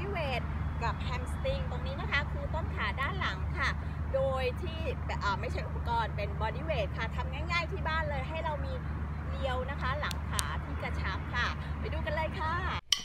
ดี้เวทกับแฮมสตริงตรงนี้นะคะคือต้นขาด้านหลังค่ะโดยที่ไม่ใช่อุปกรณ์เป็นบอดี้เวทค่ะทำง่ายๆที่บ้านเลยให้เรามีเรียวนะคะหลังขาที่กระชับค่ะไปดูกันเลยค่ะ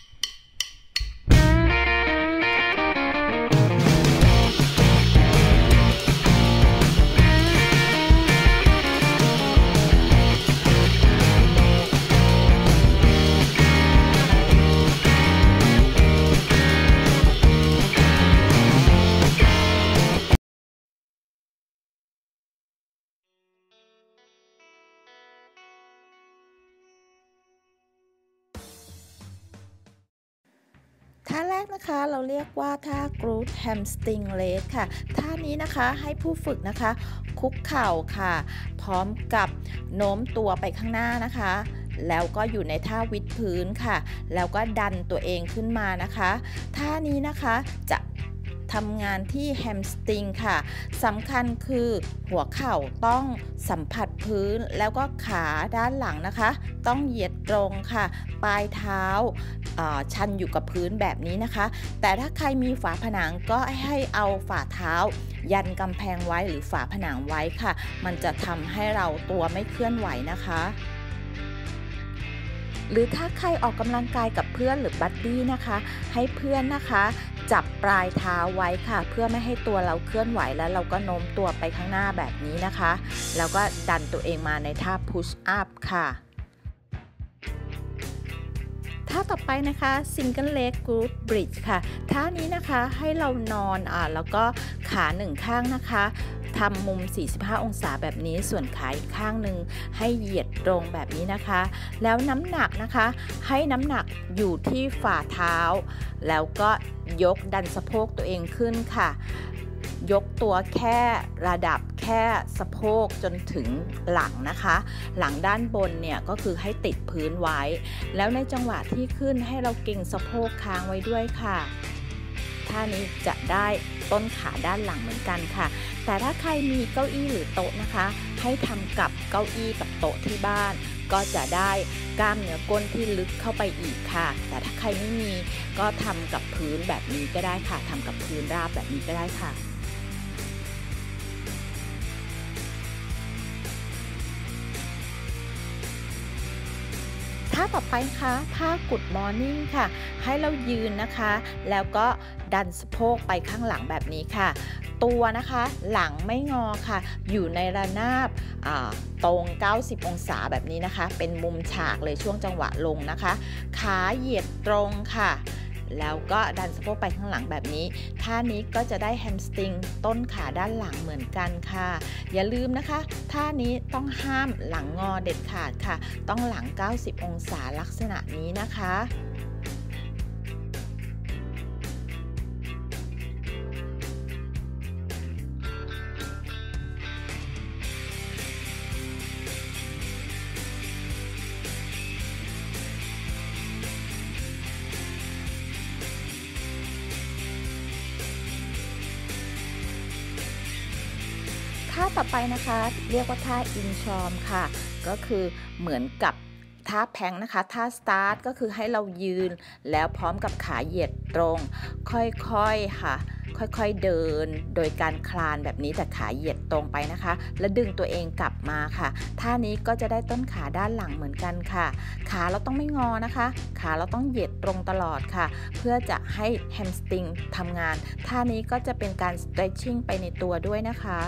ท่าแรกนะคะเราเรียกว่าท่า Glute Hamstring Raise ค่ะท่านี้นะคะให้ผู้ฝึกนะคะคุกเข่าค่ะพร้อมกับโน้มตัวไปข้างหน้านะคะแล้วก็อยู่ในท่าวิดพื้นค่ะแล้วก็ดันตัวเองขึ้นมานะคะท่านี้นะคะจะทำงานที่แฮมสตริงค่ะสำคัญคือหัวเข่าต้องสัมผัสพื้นแล้วก็ขาด้านหลังนะคะต้องเหยียดตรงค่ะปลายเท้าชันอยู่กับพื้นแบบนี้นะคะแต่ถ้าใครมีฝาผนังก็ให้เอาฝ่าเท้ายันกำแพงไว้หรือฝาผนังไว้ค่ะมันจะทำให้เราตัวไม่เคลื่อนไหวนะคะหรือถ้าใครออกกำลังกายกับเพื่อนหรือบัดดี้นะคะให้เพื่อนนะคะจับปลายเท้าไว้ค่ะเพื่อไม่ให้ตัวเราเคลื่อนไหวแล้วเราก็โน้มตัวไปข้างหน้าแบบนี้นะคะแล้วก็ดันตัวเองมาในท่า push up ค่ะท่าต่อไปนะคะ Single Leg Glute Bridge ค่ะท่านี้นะคะให้เรานอนแล้วก็ขาหนึ่งข้างนะคะทำมุม45องศาแบบนี้ส่วนขาอีกข้างหนึ่งให้เหยียดตรงแบบนี้นะคะแล้วน้ำหนักนะคะให้น้ำหนักอยู่ที่ฝ่าเท้าแล้วก็ยกดันสะโพกตัวเองขึ้นค่ะยกตัวแค่ระดับแค่สะโพกจนถึงหลังนะคะหลังด้านบนเนี่ยก็คือให้ติดพื้นไว้แล้วในจังหวะที่ขึ้นให้เราเกร็งสะโพกค้างไว้ด้วยค่ะท่านี้จะได้ต้นขาด้านหลังเหมือนกันค่ะแต่ถ้าใครมีเก้าอี้หรือโต๊ะนะคะให้ทำกับเก้าอี้กับโต๊ะที่บ้านก็จะได้กล้ามเนื้อก้นที่ลึกเข้าไปอีกค่ะแต่ถ้าใครไม่มีก็ทำกับพื้นแบบนี้ก็ได้ค่ะทำกับพื้นราบแบบนี้ก็ได้ค่ะท่าต่อไปค่ะท่า Good Morning ค่ะให้เรายืนนะคะแล้วก็ดันสะโพกไปข้างหลังแบบนี้ค่ะตัวนะคะหลังไม่งอค่ะอยู่ในระนาบตรง90องศาแบบนี้นะคะเป็นมุมฉากเลยช่วงจังหวะลงนะคะขาเหยียดตรงค่ะแล้วก็ดันสะโพกไปข้างหลังแบบนี้ท่านี้ก็จะได้แฮมสตริงต้นขาด้านหลังเหมือนกันค่ะอย่าลืมนะคะท่านี้ต้องห้ามหลังงอเด็ดขาดค่ะต้องหลัง90องศาลักษณะนี้นะคะท่าต่อไปนะคะเรียกว่าท่าอินชอมค่ะก็คือเหมือนกับท่าแพงนะคะท่าสตาร์ทก็คือให้เรายืนแล้วพร้อมกับขาเหยียดตรงค่อยๆค่ะค่อยๆเดินโดยการคลานแบบนี้แต่ขาเหยียดตรงไปนะคะแล้วดึงตัวเองกลับมาค่ะท่านี้ก็จะได้ต้นขาด้านหลังเหมือนกันค่ะขาเราต้องไม่งอนะคะขาเราต้องเหยียดตรงตลอดค่ะเพื่อจะให้แฮมสตริงทำงานท่านี้ก็จะเป็นการ stretching ไปในตัวด้วยนะคะ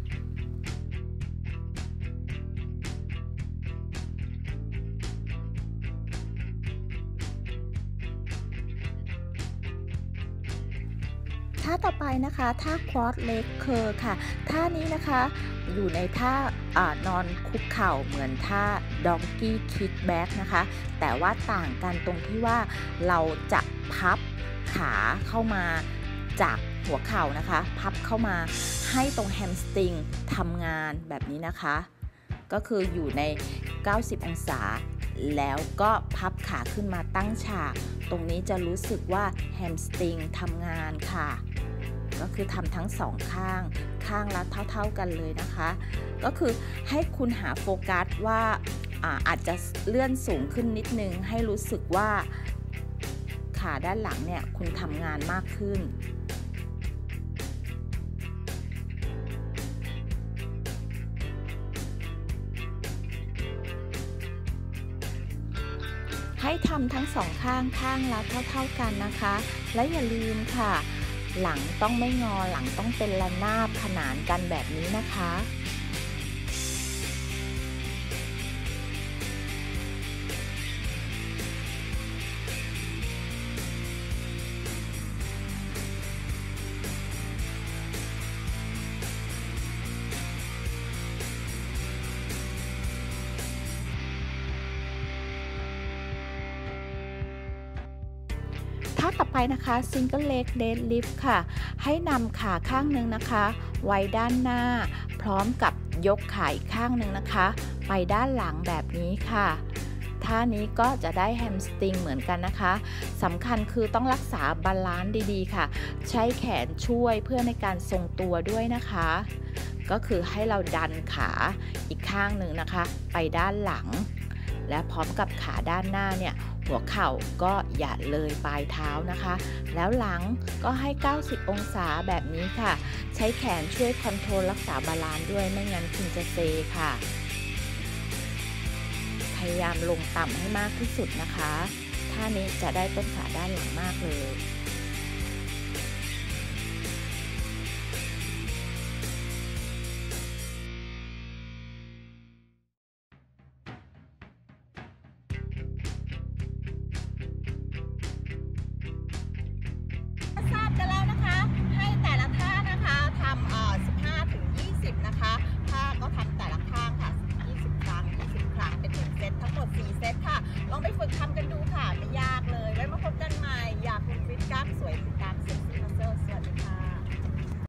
ท่าต่อไปนะคะท่า Quad Leg Curl ค่ะท่านี้นะคะอยู่ในท่านอนคุกเข่าเหมือนท่า Donkey Kickback นะคะแต่ว่าต่างกันตรงที่ว่าเราจะพับขาเข้ามาจากหัวเข่านะคะพับเข้ามาให้ตรงแฮมสตริงทำงานแบบนี้นะคะก็คืออยู่ใน90องศาแล้วก็พับขาขึ้นมาตั้งฉากตรงนี้จะรู้สึกว่าแฮมสตริงทำงานค่ะก็คือทำทั้งสองข้างละเท่ากันเลยนะคะก็คือให้คุณหาโฟกัสว่าอาจจะเลื่อนสูงขึ้นนิดนึงให้รู้สึกว่าขขาด้านหลังเนี่ยคุณทำงานมากขึ้นให้ทำทั้งสองข้างละเท่ากันนะคะและอย่าลืมค่ะหลังต้องไม่งอหลังต้องเป็นระนาบขนานกันแบบนี้นะคะท่าต่อไปนะคะ Single Leg Deadlift ค่ะให้นำขาข้างหนึ่งนะคะไว้ด้านหน้าพร้อมกับยกขาอีกข้างหนึ่งนะคะไปด้านหลังแบบนี้ค่ะท่านี้ก็จะได้แฮมสตริงเหมือนกันนะคะสำคัญคือต้องรักษาบาลานซ์ดีๆค่ะใช้แขนช่วยเพื่อในการทรงตัวด้วยนะคะก็คือให้เราดันขาอีกข้างหนึ่งนะคะไปด้านหลังและพร้อมกับขาด้านหน้าเนี่ยหัวเข่าก็อย่าเลยปลายเท้านะคะแล้วหลังก็ให้90องศาแบบนี้ค่ะใช้แขนช่วยคอนโทรลรักษาบาลานซ์ด้วยไม่งั้นคุณจะเซค่ะพยายามลงต่ำให้มากที่สุดนะคะท่านี้จะได้ต้นขาด้านหลังมากเลย